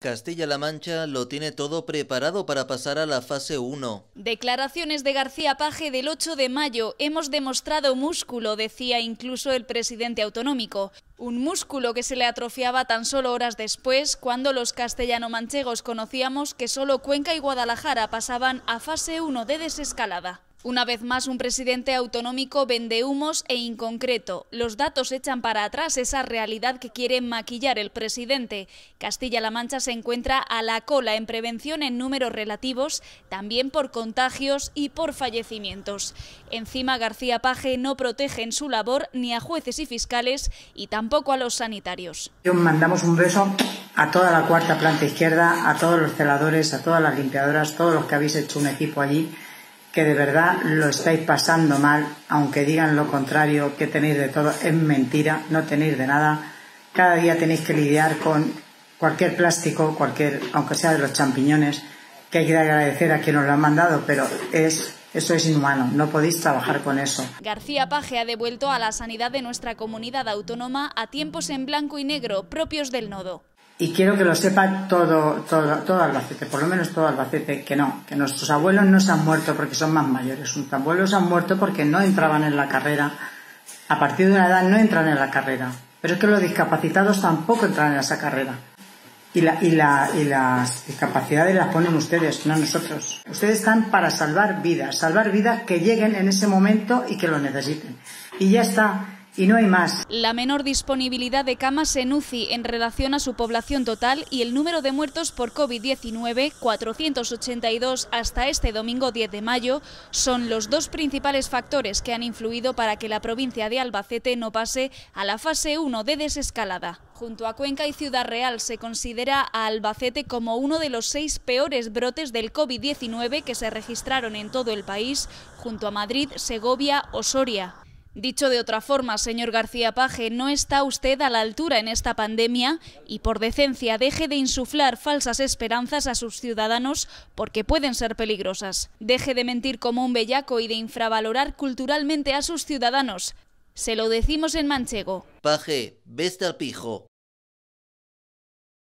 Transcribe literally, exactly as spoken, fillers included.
Castilla-La Mancha lo tiene todo preparado para pasar a la fase uno. Declaraciones de García Page del ocho de mayo. Hemos demostrado músculo, decía incluso el presidente autonómico. Un músculo que se le atrofiaba tan solo horas después, cuando los castellano-manchegos conocíamos que solo Cuenca y Guadalajara pasaban a fase uno de desescalada. Una vez más, un presidente autonómico vende humos e inconcreto. Los datos echan para atrás esa realidad que quiere maquillar el presidente. Castilla-La Mancha se encuentra a la cola en prevención en números relativos, también por contagios y por fallecimientos. Encima, García Page no protege en su labor ni a jueces y fiscales y tampoco a los sanitarios. Mandamos un beso a toda la cuarta planta izquierda, a todos los celadores, a todas las limpiadoras, todos los que habéis hecho un equipo allí, que de verdad lo estáis pasando mal, aunque digan lo contrario, que tenéis de todo, es mentira, no tenéis de nada. Cada día tenéis que lidiar con cualquier plástico, cualquier, aunque sea de los champiñones, que hay que agradecer a quien nos lo ha mandado, pero es, eso es inhumano, no podéis trabajar con eso. García Page ha devuelto a la sanidad de nuestra comunidad autónoma a tiempos en blanco y negro propios del nodo. Y quiero que lo sepa todo, todo, todo Albacete, por lo menos todo Albacete, que no, que nuestros abuelos no se han muerto porque son más mayores, sus abuelos se han muerto porque no entraban en la carrera, a partir de una edad no entran en la carrera, pero es que los discapacitados tampoco entran en esa carrera. Y, la, y, la, y las discapacidades las ponen ustedes, no nosotros. Ustedes están para salvar vidas, salvar vidas que lleguen en ese momento y que lo necesiten. Y ya está. Y no hay más. La menor disponibilidad de camas en U C I en relación a su población total y el número de muertos por COVID diecinueve, cuatrocientos ochenta y dos hasta este domingo diez de mayo, son los dos principales factores que han influido para que la provincia de Albacete no pase a la fase uno de desescalada. Junto a Cuenca y Ciudad Real se considera a Albacete como uno de los seis peores brotes del COVID diecinueve que se registraron en todo el país, junto a Madrid, Segovia o Soria. Dicho de otra forma, señor García Page, no está usted a la altura en esta pandemia y por decencia deje de insuflar falsas esperanzas a sus ciudadanos porque pueden ser peligrosas. Deje de mentir como un bellaco y de infravalorar culturalmente a sus ciudadanos. Se lo decimos en manchego. Page, veste al pijo.